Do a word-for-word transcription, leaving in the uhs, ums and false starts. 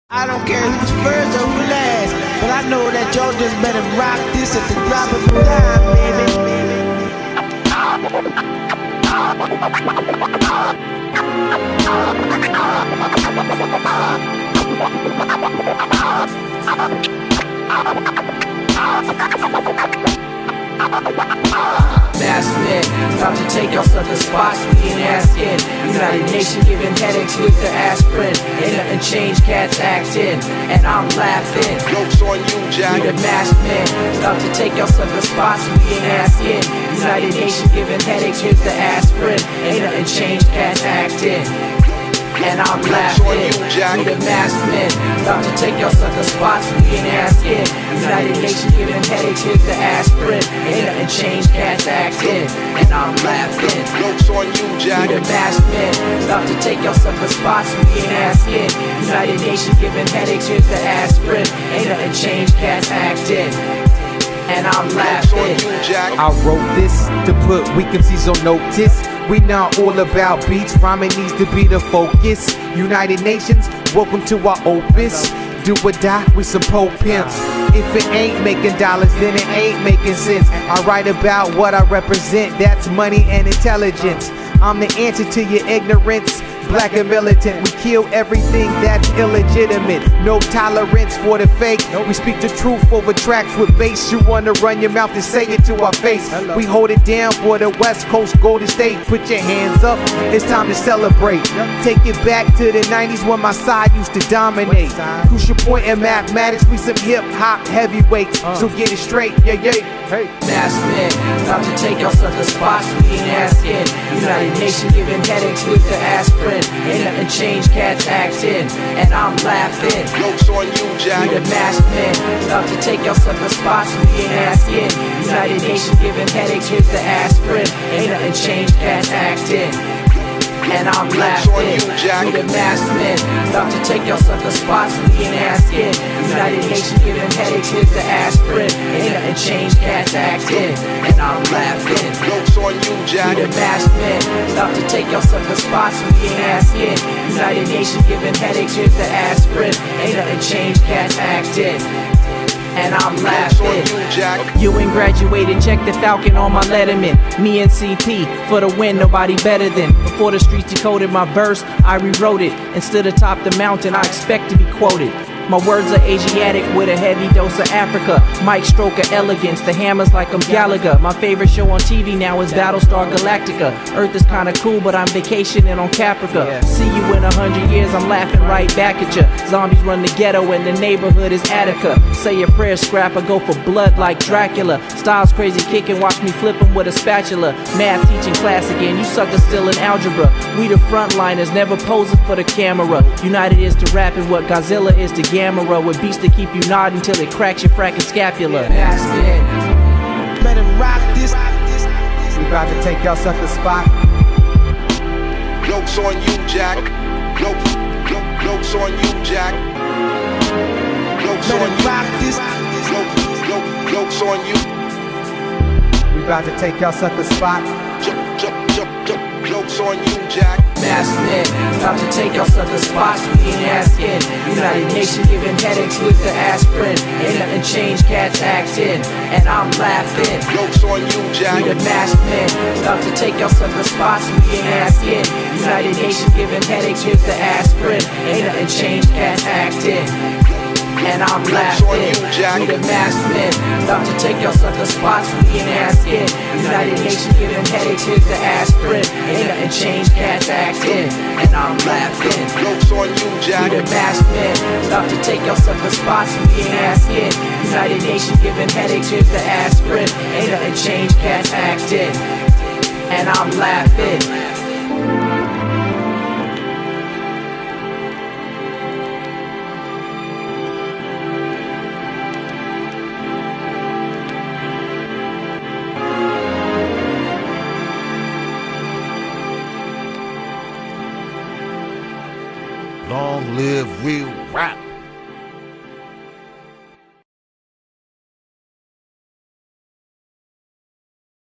I don't care who's first or who last, but I know that y'all just better rock this at the drop of a dime, baby. Masked men, about to take y'all sucker spots, we ain't asking. United Nation giving headaches with the aspirin. Ain't nothing changed, cats acting, and I'm laughing. Jokes on you, Jack. We the masked men, about to take y'all sucker spots, we ain't asking. United Nation giving headaches with the aspirin. Ain't nothing changed, cats acting, and I'm laughing. We the masked men, about to take y'all sucker spots, we ain't asking. United Nation giving headaches, here's the aspirin. Ain't nothing changed, cats acting, and I'm laughing. Jokes on you, Jack. We the masked men, about to take y'all sucker spots, we ain't asking. United Nation giving headaches, here's the aspirin. Ain't nothing changed, cats acting, and I'm laughing. I wrote this to put weak M Cs on notice. We not all about beats, rhyming needs to be the focus. United Nations, welcome to our opus. Do or die with some pole pimps. If it ain't making dollars, then it ain't making sense. I write about what I represent, that's money and intelligence. I'm the answer to your ignorance. Black and militant, we kill everything that's illegitimate. No tolerance for the fake. We speak the truth over tracks with bass. You wanna run your mouth and say it to our face. We hold it down for the West Coast, Golden State. Put your hands up, it's time to celebrate. Take it back to the nineties when my side used to dominate. Crucial point in mathematics, we some hip hop heavyweights. So get it straight, yeah, yeah. Hey. Masked men, about to take y'all sucker spots, we ain't asking. United Nation giving headaches with the aspirin. Ain't nothing changed, cats acting, and I'm laughing. Jokes on you, Jack. We the masked men, about to take y'all sucker spots, we ain't asking. United Nation giving headaches, here's the aspirin. Ain't nothing changed, cats acting, and I'm laughing. We the masked men, about to take y'all sucker spots, we ain't asking. United Nation giving headaches, here's the aspirin. Ain't nothing changed, cats acting, and I'm laughing. Jokes on you, Jack. We the masked men, about to take y'all sucker spots, we ain't asking. United Nation giving headaches, here's the aspirin. Ain't nothing changed, cats acting, and I'm laughing. You ain't graduated, check the Falcon on my Letterman. Me and C T, for the win, nobody better than. Before the streets decoded my verse, I rewrote it. And stood atop the mountain, I expect to be quoted. My words are Asiatic with a heavy dose of Africa. Mike stroke of elegance, the hammers like I'm Gallagher. My favorite show on T V now is Battlestar Galactica. Earth is kinda cool, but I'm vacationing on Caprica. See you in a hundred years, I'm laughing right back at ya. Zombies run the ghetto and the neighborhood is Attica. Say your prayers, scrapper, go for blood like Dracula. Styles crazy kicking, watch me flip 'em with a spatula. Math teaching class again, you suckers still in algebra. We the frontliners, never posing for the camera. United is to rapping what Godzilla is to Gamera, with beats to keep you nodding till it cracks your fracking scapula. Masked men, better rock this. We about to take y'all sucker spot. Jokes on you, Jack. Jokes, jokes, jokes on you, Jack. Jokes on you. Rock this. Jokes, jokes, jokes on you. We about to take y'all sucker spot. Joke, joke, joke, joke, jokes on you, Jack. Masked men, about to take y'all sucker spots, we ain't asking. United Nation giving headaches with the aspirin. Ain't nothing changed, cats acting, and I'm laughing. Jokes on you, Jack. We the masked men, about to take y'all sucker spots, we ain't asking. United Nation giving headaches, here's the aspirin. Ain't nothing changed, cats acting, and I'm laughing. We the masked men, about to take y'all sucker spots, we ain't asking. United Nation giving headaches, here's the aspirin. Ain't nothing changed, cats acting, and I'm laughing. Jokes on you, Jack. We the masked men, about to take y'all sucker spots, we ain't asking. United Nation giving headaches, here's the aspirin. Ain't nothing changed, cats acting, and I'm laughing. Long live real rap.